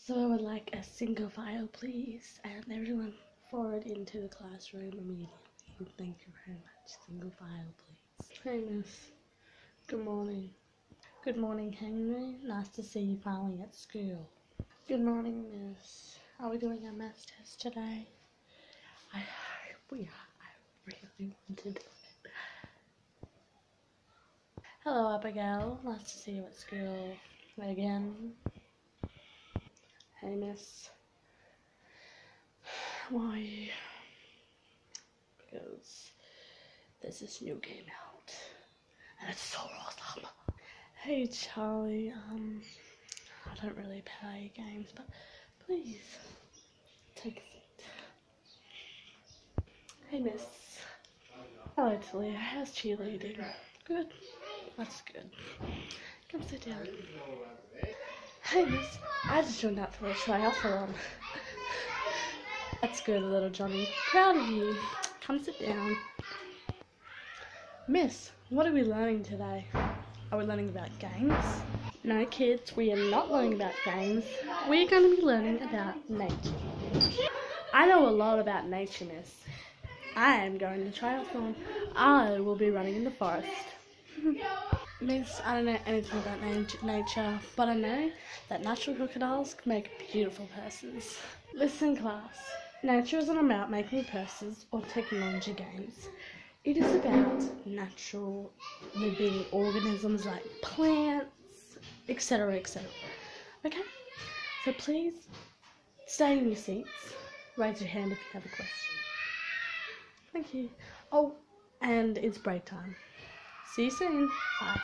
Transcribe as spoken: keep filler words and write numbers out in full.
So I would like a single file, please, and everyone forward into the classroom immediately. Thank you very much. Single file, please. Hey, miss. Good morning. Good morning, Henry. Nice to see you finally at school. Good morning, miss. Are we doing our maths test today? I hope we are. I really want to do it. Hello, Abigail. Nice to see you at school again. Hey, miss. Why are you? Because there's this new game out, and it's so awesome. Hey, Charlie. Um, I don't really play games, but please take a seat. Hey, miss. Hello, Talia. How's cheerleading? Good. That's good. Come sit down. Hey, miss. I just joined up for a triathlon. That's good, little Johnny. Proud of you. Come sit down. Miss, what are we learning today? Are we learning about games? No, kids, we are not learning about games. We're going to be learning about nature. I know a lot about nature, miss. I am going to triathlon. I will be running in the forest. Miss, I don't know anything about nat- nature, but I know that natural crocodiles make beautiful purses. Listen, class. Nature isn't about making purses or technology games. It is about natural living organisms like plants, et cetera, et cetera. Okay? So please stay in your seats. Raise your hand if you have a question. Thank you. Oh, and it's break time. See you soon. Bye.